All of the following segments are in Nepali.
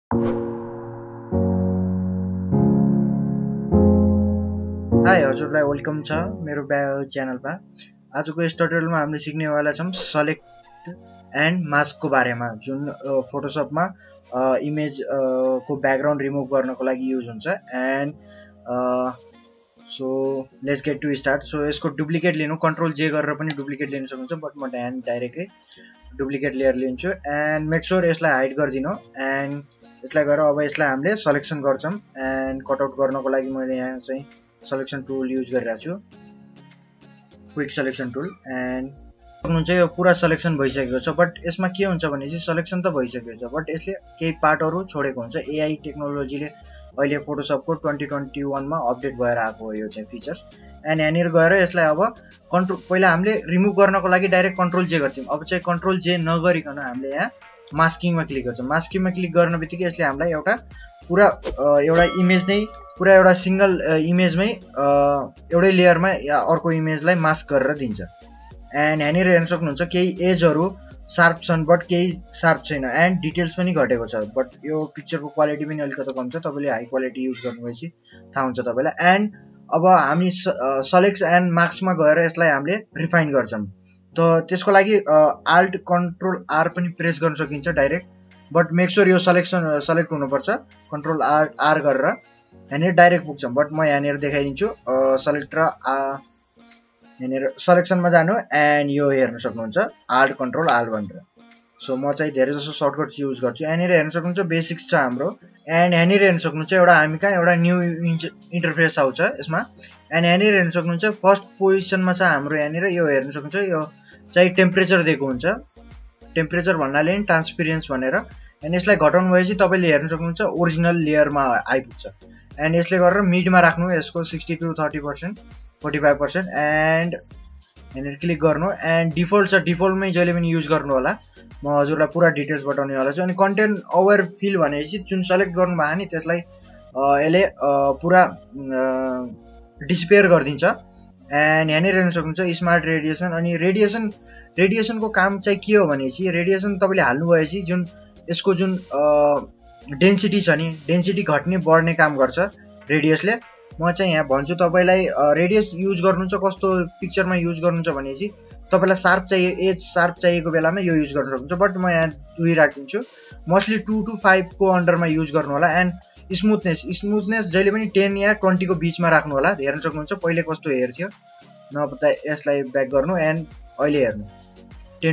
हाई हजुरलाई वेलकम छ मेरो च्यानलमा। आजको यस ट्युटोरियलमा हामीले सिक्नेवाला छौँ सेलेक्ट एन्ड मास्कको बारेमा, जुन फोटोसपमा इमेज को ब्याकग्राउन्ड रिमुभ गर्नको लागि युज हुन्छ। And so let's get to start. So यसको डुप्लिकेट लिनु, कन्ट्रोल जे गरेर पनि डुप्लिकेट लिन सक्नुहुन्छ, बट म डाइरेक्टै डुप्लिकेट लेयर लिन्छु। एन्ड मेक स्योर यसलाई हाइड गरिदिनु। एन्ड यसलाई गरेर अब यसलाई हामीले सलेक्सन गर्छौँ। एन्ड कटआउट गर्नको लागि मैले यहाँ चाहिँ सलेक्सन टुल युज गरिरहेको छु, क्विक सलेक्सन टुल। एन्ड सक्नुहुन्छ यो पुरा सलेक्सन भइसकेको छ, बट यसमा के हुन्छ भने चाहिँ सलेक्सन त भइसकेको छ, बट यसले केही पार्टहरू छोडेको हुन्छ। एआई टेक्नोलोजीले अहिले फोटोसपको 2021 मा अपडेट भएर आएको हो यो चाहिँ फिचर्स। एन्ड यहाँनिर गएर यसलाई अब कन्ट्रोल, पहिला हामीले रिमुभ गर्नको लागि डाइरेक्ट कन्ट्रोल जे गर्थ्यौँ, अब चाहिँ कन्ट्रोल जे नगरिकन हामीले यहाँ मास्किङमा क्लिक गर्छौँ। मास्किङमा क्लिक गर्न बित्तिकै यसले हामीलाई एउटा पुरा एउटा इमेज नै, पुरा एउटा सिंगल इमेजमै एउटै लेयरमा या अर्को इमेजलाई मास्क गरेर दिन्छ। एन्ड यहाँनिर हेर्न सक्नुहुन्छ केही एजहरू शार्प छन्, बट केही शार्प छैन। एन्ड डिटेल्स पनि घटेको छ, बट यो पिक्चरको क्वालिटी पनि अलिकति कम छ। तपाईँले हाई क्वालिटी युज गर्नुभएपछि थाहा हुन्छ तपाईँलाई। एन्ड अब हामी सलेक्ट एन्ड मार्क्समा गएर यसलाई हामीले रिफाइन गर्छौँ। त त्यसको लागि आल्ट कन्ट्रोल आर पनि प्रेस गर्न सकिन्छ डाइरेक्ट, बट मेक स्योर यो सेलेक्ट हुनुपर्छ। कन्ट्रोल आर गरेर यहाँनिर डाइरेक्ट पुग्छौँ, बट म यहाँनिर देखाइदिन्छु। सेलेक्ट र यहाँनिर सलेक्सनमा जानु, एन्ड यो हेर्न सक्नुहुन्छ आल्ट कन्ट्रोल आर भनेर। सो म चाहिँ धेरै जसो सर्टकट्स युज गर्छु। यहाँनिर हेर्न सक्नुहुन्छ बेसिक्स छ हाम्रो। एन्ड यहाँनिर हेर्न सक्नुहुन्छ एउटा हामी कहाँ एउटा न्यू इन्टरफेस आउँछ यसमा। एन्ड यहाँनिर हेर्न सक्नुहुन्छ फर्स्ट पोजिसनमा छ हाम्रो। यहाँनिर यो हेर्न सक्नुहुन्छ यो चाहिँ टेम्परेचर दिएको हुन्छ। टेम्परेचर भन्नाले नि ट्रान्सपिरेन्स भनेर। एन्ड यसलाई घटाउनु भएपछि तपाईँले हेर्न सक्नुहुन्छ ओरिजिनल लेयरमा आइपुग्छ। एन्ड यसले गरेर मिडमा राख्नु यसको 60 to 30%, 45%। एन्ड यहाँनिर क्लिक गर्नु। एन्ड डिफल्ट छ, डिफल्टमै जहिले पनि युज गर्नु होला। म हजुरलाई पुरा डिटेल्स बताउनेवाला छु। अनि कन्टेन्ट अवेयर फिल भनेपछि जुन सेलेक्ट गर्नुभयो नि त्यसलाई यसले पुरा डिस्पेयर गरिदिन्छ। एन्ड यहाँनिर हेर्न सक्नुहुन्छ स्मार्ट रेडिएसन। अनि रेडिएसनको काम चाहिँ के हो भनेपछि, रेडिएसन तपाईँले हाल्नु भएपछि जुन यसको जुन डेन्सिटी छ नि, डेन्सिटी घट्ने बढ्ने काम गर्छ रेडियसले। म चाहिँ यहाँ भन्छु तपाईँलाई रेडियस युज गर्नुहुन्छ कस्तो पिक्चरमा युज गर्नुहुन्छ भनेपछि तपाईँलाई शार्प चाहियो, एज शार्प चाहिएको बेलामा यो युज गर्न सक्नुहुन्छ, बट म यहाँ 2 राखिदिन्छु। मोस्टली 2 to 5 को अन्डरमा युज गर्नु होला। एन्ड स्मुथनेस जहिले पनि 10 या 20 को बिचमा राख्नु होला। हेर्न सक्नुहुन्छ पहिले कस्तो हेयर थियो, नपत्ता यसलाई ब्याक गर्नु। एन्ड अहिले हेर्नु 10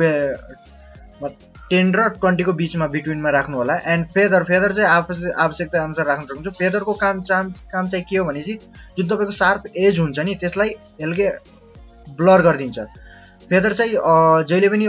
र 20 को बिचमा बिट्विनमा राख्नु होला। एन्ड फेदर चाहिँ आवश्यकता अनुसार राख्न सक्नुहुन्छ। फेदरको काम चाहिँ के हो भनेपछि जुन तपाईँको शार्प एज हुन्छ नि त्यसलाई यसले ब्लर गरिदिन्छ। फेदर चाहिँ जहिले पनि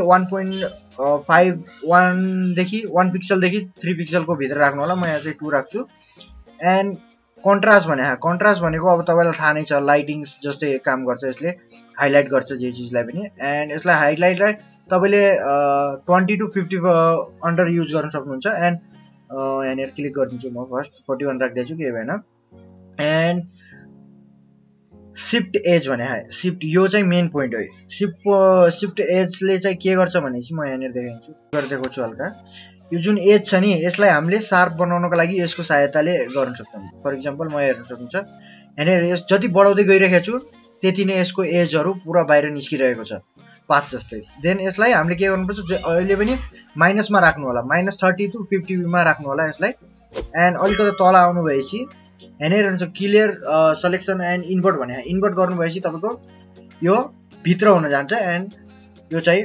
1.51 देखि 1 पिक्सलदेखि 3 पिक्सलको भित्र राख्नु होला। म यहाँ चाहिँ 2 राख्छु। एन्ड कन्ट्रास्ट भनेको अब तपाईँलाई थाहा नै छ, लाइटिङ जस्तै काम गर्छ यसले, हाइलाइट गर्छ जे चिजलाई पनि। एन्ड यसलाई हाइलाइटलाई तपाईँले 20 to 50 अन्डर युज गर्न सक्नुहुन्छ। एन्ड यहाँनिर क्लिक गरिदिन्छु म, फर्स्ट 41 राख्दैछु, केही भएन। एन्ड सिफ्ट एज भने सिफ्ट, यो चाहिँ मेन पोइन्ट हो। सिफ्ट एजले चाहिँ के गर्छ भनेपछि म यहाँनिर देखाइदिन्छु, गरिदिएको छु हल्का। यो जुन एज छ नि यसलाई हामीले शार्प बनाउनको लागि यसको सहायताले गर्न सक्छौँ। फर इक्जाम्पल म हेर्न सक्नुहुन्छ यहाँनिर यस जति बढाउँदै गइरहेको छु त्यति नै यसको एजहरू पुरा बाहिर निस्किरहेको छ, पाथ जस्तै। देन यसलाई हामीले के गर्नुपर्छ, अहिले पनि माइनसमा राख्नु होला, -30 to 50 मा राख्नु होला यसलाई। एन्ड अलिकति तल आउनु भएपछि यहाँनिर हुन्छ क्लियर सलेक्सन एन्ड इन्भर्ट भने। इन्भर्ट गर्नु भएपछि तपाईँको यो भित्र हुन जान्छ। एन्ड यो चाहिँ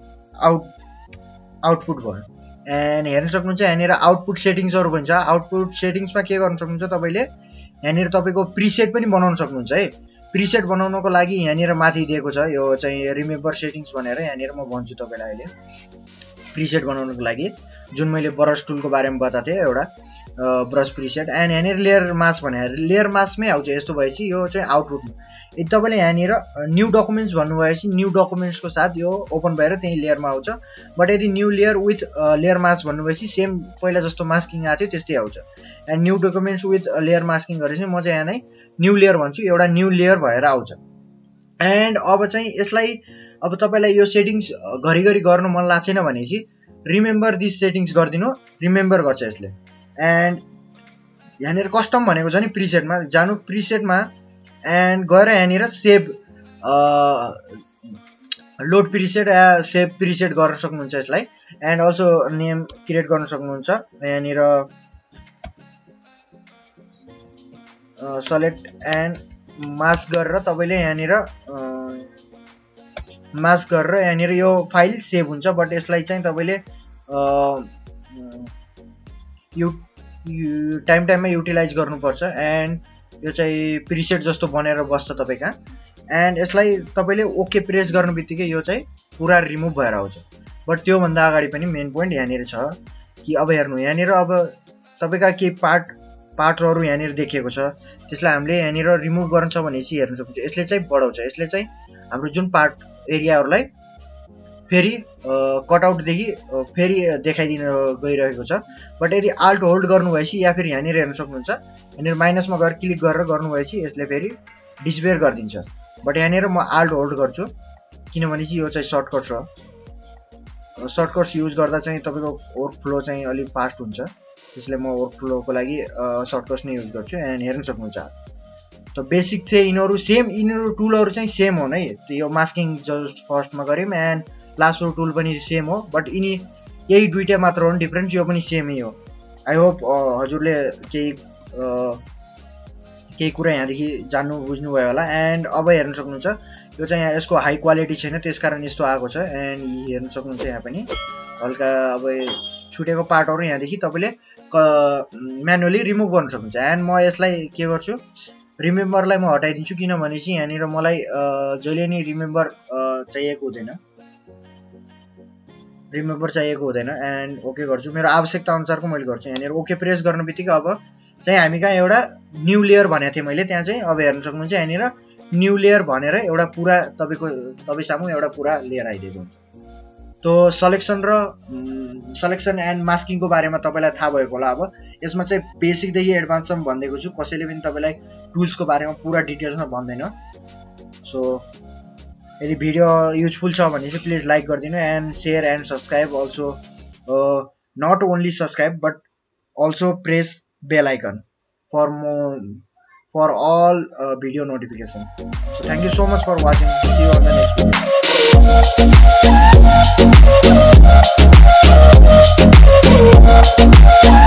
आउटपुट भयो। एन्ड हेर्न सक्नुहुन्छ यहाँनिर आउटपुट सेटिङ्सहरू पनि छ। आउटपुट सेटिङ्समा के गर्न सक्नुहुन्छ तपाईँले, यहाँनिर तपाईँको प्रिसेट पनि बनाउन सक्नुहुन्छ है। प्रिसेट बनाउनको लागि यहाँनिर माथि दिएको छ, यो चाहिँ रिमेम्बर सेटिङ्स भनेर। यहाँनिर म भन्छु तपाईँलाई अहिले प्रिसेट बनाउनको लागि, जुन मैले ब्रस टुलको बारेमा बताएको थिएँ, एउटा ब्रस प्रिसेट। एन्ड यहाँनिर लेयर मास्क भने लेयर मास्कमै आउँछ। यस्तो भएपछि यो चाहिँ आउटपुटमा यदि तपाईँले यहाँनिर न्यू डकुमेन्ट्स भन्नुभएपछि न्यू डकुमेन्ट्सको साथ यो ओपन भएर त्यही लेयरमा आउँछ। बट यदि new layer with layer mask भन्नुभएपछि सेम पहिला जस्तो मास्किङ आएको थियो त्यस्तै आउँछ। And new documents with layer masking गरेपछि म चाहिँ यहाँ नै न्यू लेयर भन्छु, एउटा न्यू लेयर भएर आउँछ। एन्ड अब चाहिँ यसलाई अब तपाईँलाई यो सेटिङ्स घरिघरि गर्न मन लाग्छ छैन भनेपछि रिमेम्बर दिस सेटिङ्स गरिदिनु रिमेम्बर गर्छ यसले। एन्ड यहाँनिर कस्टम भनेको छ नि प्रिसेटमा जानु, प्रिसेटमा एन्ड गएर यहाँनिर सेभ लोड प्रिसेट या सेभ प्रिसेट गर्न सक्नुहुन्छ यसलाई। एन्ड अल्सो नेम क्रिएट गर्न सक्नुहुन्छ यहाँनिर सेलेक्ट एन्ड मास्क गरेर तपाईले यहाँनिर मास्क गरेर यहाँनिर यो फाइल सेभ हुन्छ। बट यसलाई चाहिँ तपाईले टाइम टाइममा युटिलाइज गर्नुपर्छ। एन्ड यो चाहिँ प्रिसेट जस्तो बनेर बस्छ तपाईका। एन्ड यसलाई तपाईले ओके प्रेस गर्ने बित्तिकै यो चाहिँ पुरा रिमुभ भएर आउँछ। बट त्यो भन्दा अगाडि पनि मेन पोइन्ट यहाँनिर छ कि अब हेर्नु यहाँनिर अब तपाईका केही पार्टहरु यहाँनिर देखिएको छ त्यसलाई हामीले यहाँनिर रिमुभ गर्न छ भने चाहिँ हेर्न सक्नुहुन्छ यसले चाहिँ बढाउँछ। यसले चाहिँ हाम्रो जुन पार्ट एरियाहरुलाई फेरि कटआउट देखि फेरि देखाइदिन गइरहेको छ। बट यदि अल्ट होल्ड गर्नु भएपछि या फेरि यहाँनिर हेर्न सक्नुहुन्छ यहाँनिर माइनसमा गएर क्लिक गरेर गर्नु भएपछि यसले फेरि डिस्पेयर गरिदिन्छ। बट यहाँनिर म अल्ट होल्ड गर्छु किनभने चाहिँ यो चाहिँ सर्टकट छ। सर्टकट्स युज गर्दा चाहिँ तपाईको ओभरफ्लो चाहिँ अलि फास्ट हुन्छ त्यसले म ओभरफ्लोको लागि सर्टकट्स नै युज गर्छु। एन्ड हेर्न सक्नुहुन्छ त बेसिक चाहिँ यिनीहरु सेम, यिनीहरु टुलहरु चाहिँ सेम हो नै। यो मास्किङ जस्ट फर्स्टमा गर्यौं एन्ड लासो टुल पनि सेम हो। बट यिनी यही दुईटा मात्र हो डिफरेन्स, यो पनि सेमै हो। आई होप हजुरले केही कुरा यहाँदेखि जान्नु बुझ्नु भयो होला। एन्ड अब हेर्न सक्नुहुन्छ यो चाहिँ यसको हाई क्वालिटी छैन त्यसकारण यस्तो आएको छ। एन्ड हेर्न सक्नुहुन्छ यहाँ पनि हल्का अब छुटेको पार्टहरु यहाँदेखि तपाईले म्यानुअली रिमुभ गर्न सक्नुहुन्छ। एन्ड म यसलाई के गर्छु रिमेम्बरलाई म हटाइदिन्छु किनभने चाहिँ यहाँनिर मलाई जहिले नि रिमेम्बर चाहिएको हुँदैन एन्ड ओके गर्छु मेरो आवश्यकता अनुसारको मैले गर्छु। यहाँनिर ओके प्रेस गर्ने बित्तिकै अब चाहिँ हामी कहाँ एउटा न्यू लेयर भनेको थिएँ मैले त्यहाँ चाहिँ अब हेर्न सक्नुहुन्छ यहाँनिर न्यू लेयर भनेर एउटा पुरा तपाई सामु एउटा पुरा लेयर आइदिएको हुन्छ। तो सलेक्सन एन्ड मास्किङको बारेमा तपाईलाई थाहा भएको होला। अब यसमा चाहिँ बेसिक देखि एडभान्ससम्म भन्दैको छु, कसैले पनि तपाईलाई टुल्सको बारेमा पुरा डिटेल्समा भन्दैन। सो यदि भिडियो युजफुल छ भने चाहिँ प्लिज लाइक गरिदिनु and share and subscribe also not only subscribe but also press bell icon for all video notification. So thank you so much for watching. See you on the next video.